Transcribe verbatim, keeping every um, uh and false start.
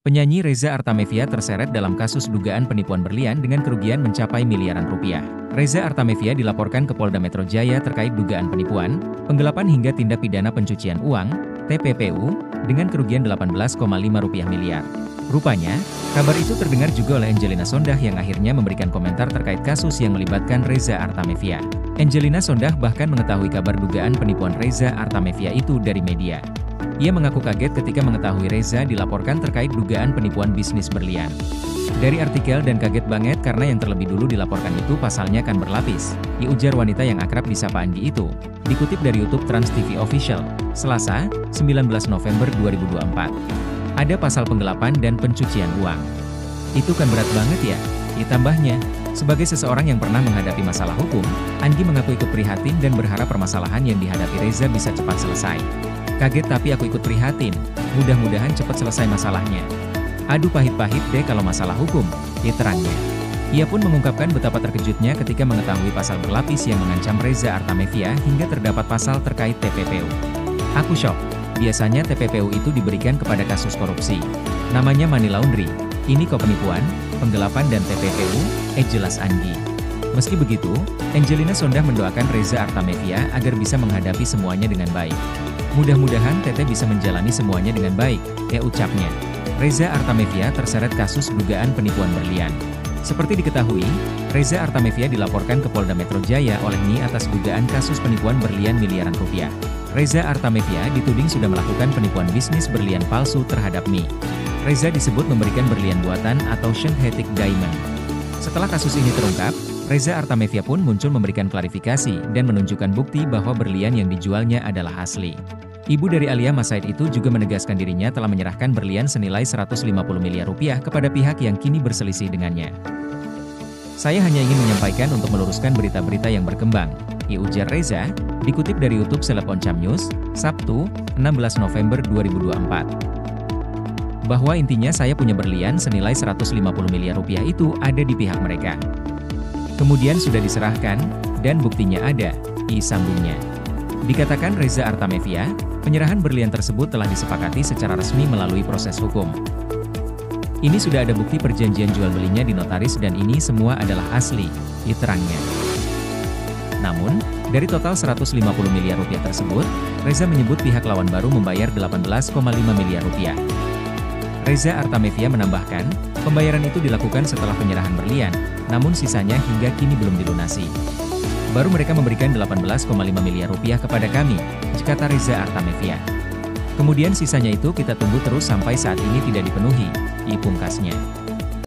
Penyanyi Reza Artamevia terseret dalam kasus dugaan penipuan berlian dengan kerugian mencapai miliaran rupiah. Reza Artamevia dilaporkan ke Polda Metro Jaya terkait dugaan penipuan, penggelapan hingga tindak pidana pencucian uang, T P P U, dengan kerugian delapan belas koma lima rupiah miliar. Rupanya, kabar itu terdengar juga oleh Angelina Sondakh yang akhirnya memberikan komentar terkait kasus yang melibatkan Reza Artamevia. Angelina Sondakh bahkan mengetahui kabar dugaan penipuan Reza Artamevia itu dari media. Ia mengaku kaget ketika mengetahui Reza dilaporkan terkait dugaan penipuan bisnis berlian. Dari artikel dan kaget banget karena yang terlebih dulu dilaporkan itu pasalnya kan berlapis, I ujar wanita yang akrab disapa Anggi itu. Dikutip dari YouTube Trans T V Official, Selasa, sembilan belas November dua ribu dua puluh empat. Ada pasal penggelapan dan pencucian uang. Itu kan berat banget ya, ditambahnya. Sebagai seseorang yang pernah menghadapi masalah hukum, Anggi mengaku ikut prihatin dan berharap permasalahan yang dihadapi Reza bisa cepat selesai. Kaget tapi aku ikut prihatin, mudah-mudahan cepat selesai masalahnya. Aduh pahit-pahit deh kalau masalah hukum, ya terangnya. Ia pun mengungkapkan betapa terkejutnya ketika mengetahui pasal berlapis yang mengancam Reza Artamevia hingga terdapat pasal terkait T P P U. Aku shock, biasanya T P P U itu diberikan kepada kasus korupsi. Namanya money laundry, ini kok penipuan, penggelapan dan T P P U, eh jelas Anggi. Meski begitu, Angelina Sondakh mendoakan Reza Artamevia agar bisa menghadapi semuanya dengan baik. Mudah-mudahan Teteh bisa menjalani semuanya dengan baik, ya ucapnya. Reza Artamevia terseret kasus dugaan penipuan berlian. Seperti diketahui, Reza Artamevia dilaporkan ke Polda Metro Jaya oleh N I atas dugaan kasus penipuan berlian miliaran rupiah. Reza Artamevia dituding sudah melakukan penipuan bisnis berlian palsu terhadap N I. Reza disebut memberikan berlian buatan atau synthetic diamond. Setelah kasus ini terungkap, Reza Artamevia pun muncul memberikan klarifikasi dan menunjukkan bukti bahwa berlian yang dijualnya adalah asli. Ibu dari Alia Mas Said itu juga menegaskan dirinya telah menyerahkan berlian senilai seratus lima puluh miliar rupiah kepada pihak yang kini berselisih dengannya. Saya hanya ingin menyampaikan untuk meluruskan berita-berita yang berkembang, I ujar Reza, dikutip dari YouTube Seleb Oncam News, Sabtu, enam belas November dua ribu dua puluh empat. Bahwa intinya saya punya berlian senilai seratus lima puluh miliar rupiah itu ada di pihak mereka. Kemudian sudah diserahkan, dan buktinya ada, I sambungnya. Dikatakan Reza Artamevia, penyerahan berlian tersebut telah disepakati secara resmi melalui proses hukum. Ini sudah ada bukti perjanjian jual belinya di notaris dan ini semua adalah asli, I terangnya. Namun, dari total seratus lima puluh miliar rupiah tersebut, Reza menyebut pihak lawan baru membayar delapan belas koma lima miliar rupiah. Reza Artamevia menambahkan, pembayaran itu dilakukan setelah penyerahan berlian, namun sisanya hingga kini belum dilunasi. Baru mereka memberikan delapan belas koma lima miliar rupiah kepada kami, kata Reza Artamevia. Kemudian sisanya itu kita tunggu terus sampai saat ini tidak dipenuhi, I pungkasnya.